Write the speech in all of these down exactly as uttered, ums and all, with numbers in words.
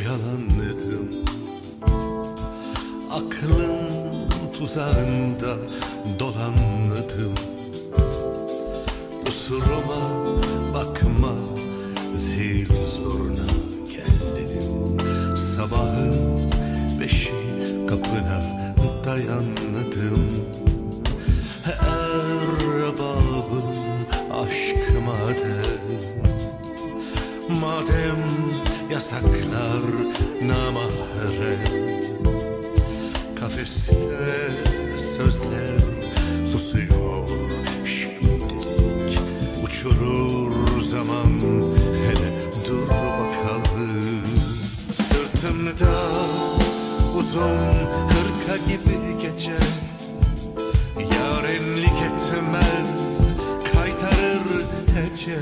oyalandım. Aklın tuzağında dolandım. Kusuruma bakma, zil zurna gel dedim. Sabahın beşi kapına dayandım. Erbabım aşkıma de, madem yasaklar namahrem, kafeste sözler susuyor şimdilik. Uçurur zaman, hele dur bakalım. Sırtımda uzun hırka gibi gece, yarenlik etmez kaytarır hece.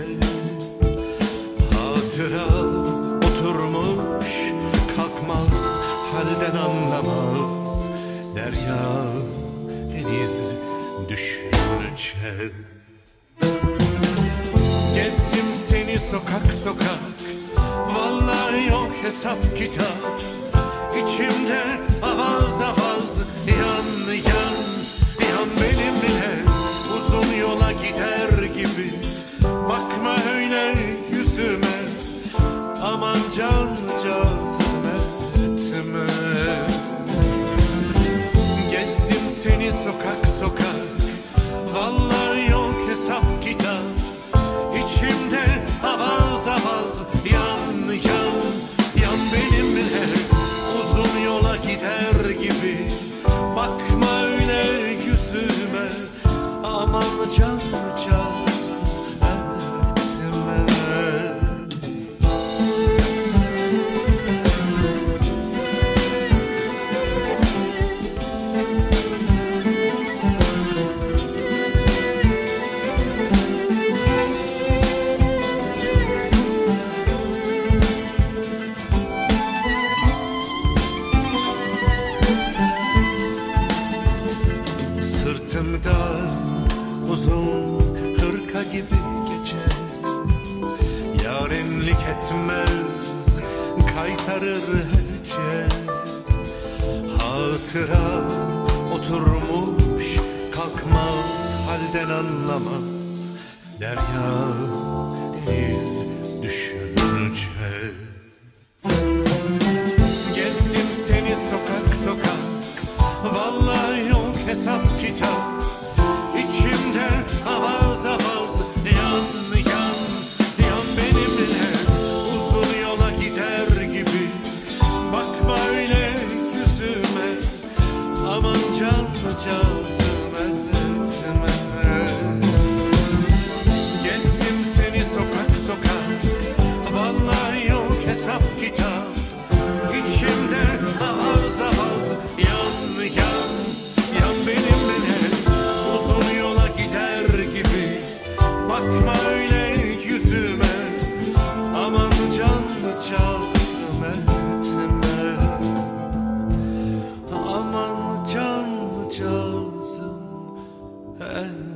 Hatıra oturmuş kalkmaz, halden anlamaz. Derya deniz düşünce. Gezdim seni sokak sokak, vallahi yok hesap kitap. İçimde avaz avaz yan yan yan benimle. Uzun yola gider gibi bakma öyle yüzüme. Aman can cazım etme. Gezdim seni sokak sokak, vallahi yok hesap kitap. İçimde avaz avaz yan yan yan benimle. Uzun yola gider gibi bakma öyle yüzüme. Aman can cazım etme. Sırtımda uzun hırka gibi gece, yarenlik etmez kaytarır hece. Hatıra oturmuş kalkmaz, halden anlamaz. Derya deniz düşünce. Gezdim seni sokak sokak, vallahi yok hesap kitap. İçimde avaz avaz yan yan yan benimle. Uzun yola gider gibi bakma öyle yüzüme. Aman can cazım etme. Gezdim seni sokak sokak, vallahi yok hesap kitap. İçimde avaz avaz yan yan yan benimle. Uzun yola gider gibi bakma öyle yüzüme. Aman can cazım etme. Aman can cazım etme.